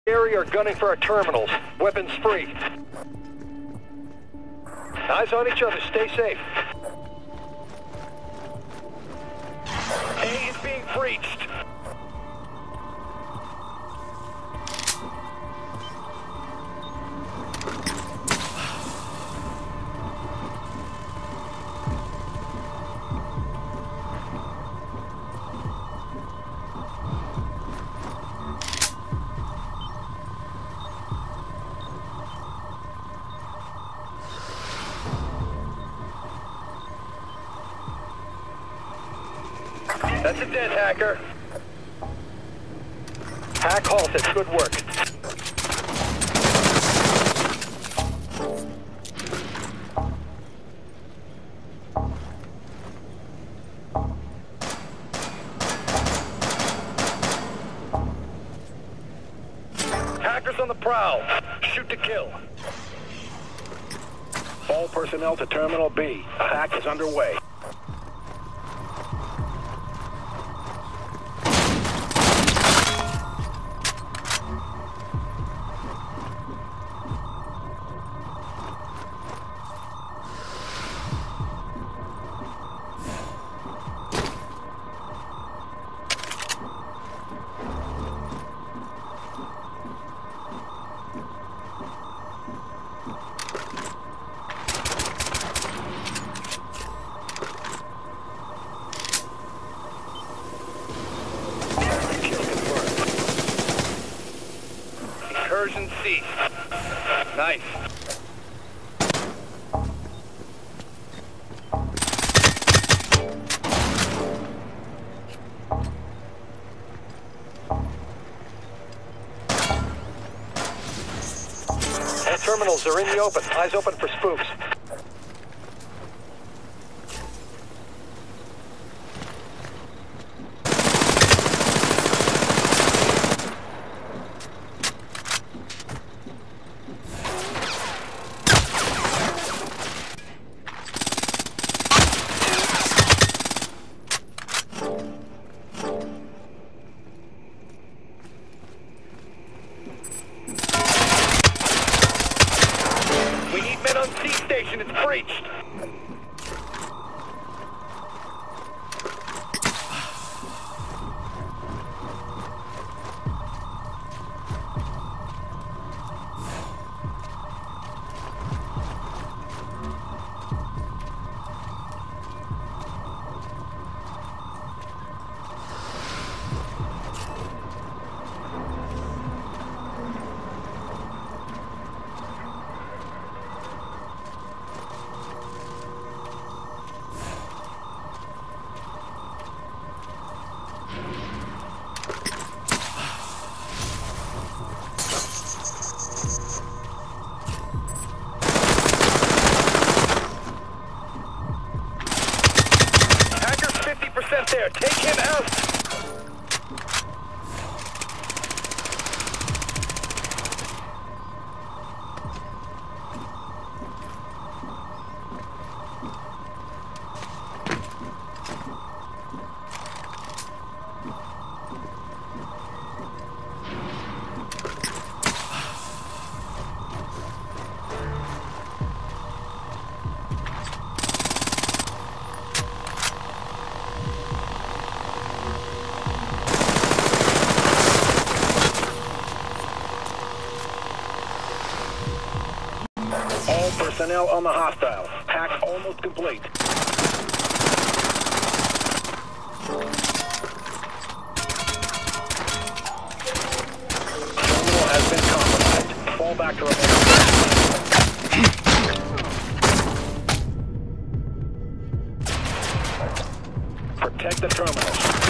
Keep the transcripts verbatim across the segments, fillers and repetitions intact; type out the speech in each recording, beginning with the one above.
Area are gunning for our terminals. Weapons free. Eyes on each other. Stay safe. A is being breached. That's a dead hacker. Hack halted. Good work. Hackers on the prowl. Shoot to kill. All personnel to Terminal B. A hack is underway. Incursion ceased. Nice. All terminals are in the open. Eyes open for spooks. C station, it's breached. There, take him out! All personnel on the hostiles. Hack almost complete. Terminal has been compromised. Fall back to repair. Protect the terminal.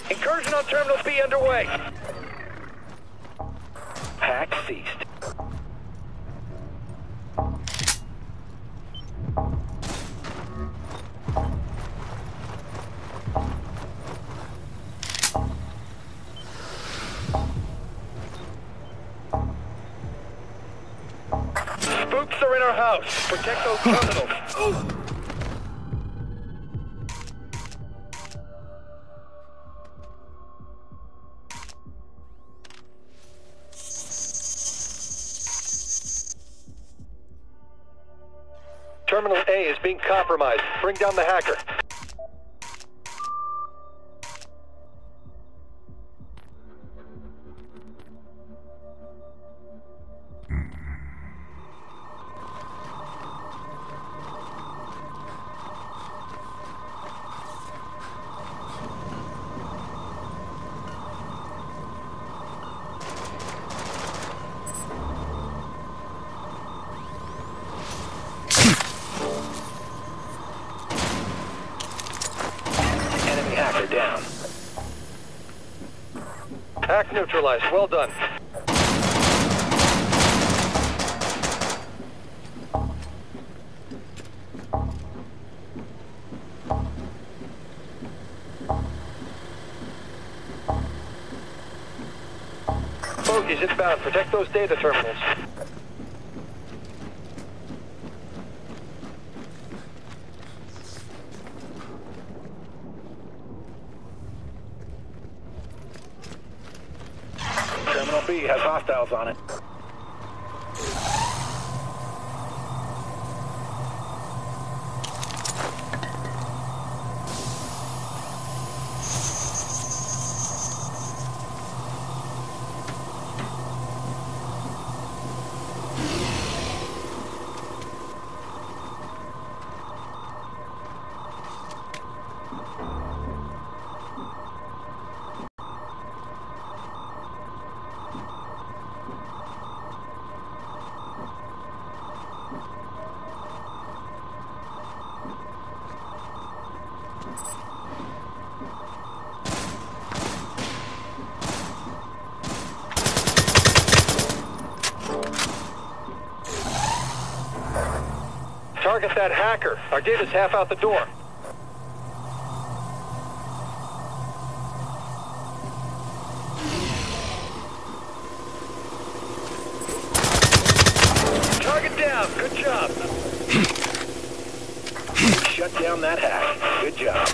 Incursion on Terminal B underway. Hack ceased. Spooks are in our house. Protect those terminals. Terminal A is being compromised. Bring down the hacker. Hacker down. Hack neutralized. Well done. Bogies inbound. Protect those data terminals. Terminal B has hostiles on it. Target that hacker. Our data's half out the door. Target down. Good job. Shut down that hack. Good job.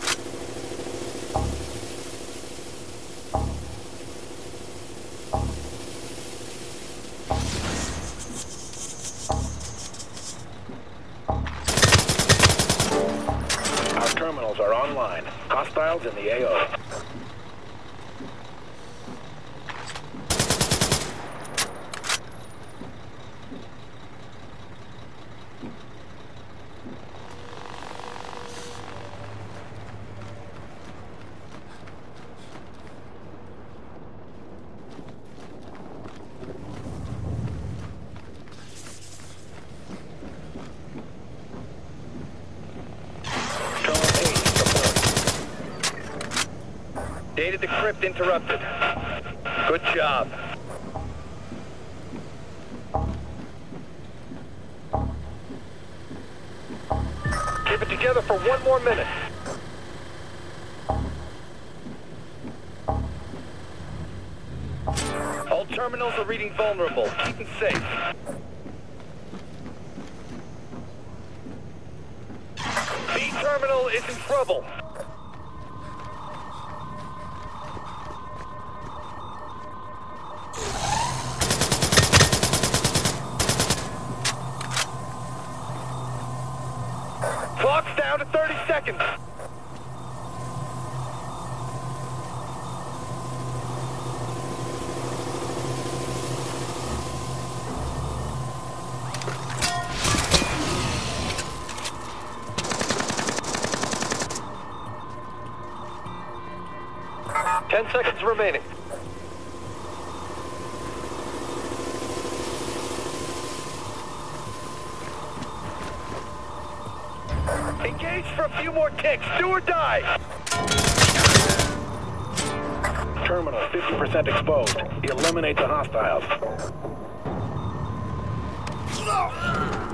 Terminals are online. Hostiles in the A O. Data decrypt interrupted. Good job. Keep it together for one more minute. All terminals are reading vulnerable. Keep them safe. B terminal is in trouble. Clock's down to thirty seconds. Ten seconds remaining. Engage for a few more kicks. Do or die. Terminal fifty percent exposed. Eliminate the hostiles.